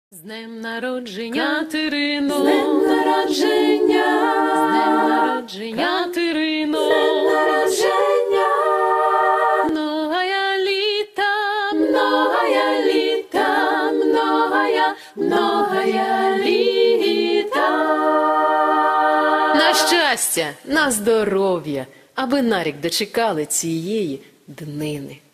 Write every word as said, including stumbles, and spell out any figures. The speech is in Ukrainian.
З днем народження, Катерино! З днем народження! З днем народження, Катерино! З днем народження! Многая літа, Многая літа, многая, многая літа. на щастя, на здоров'я, аби на рік дочекали цієї днини.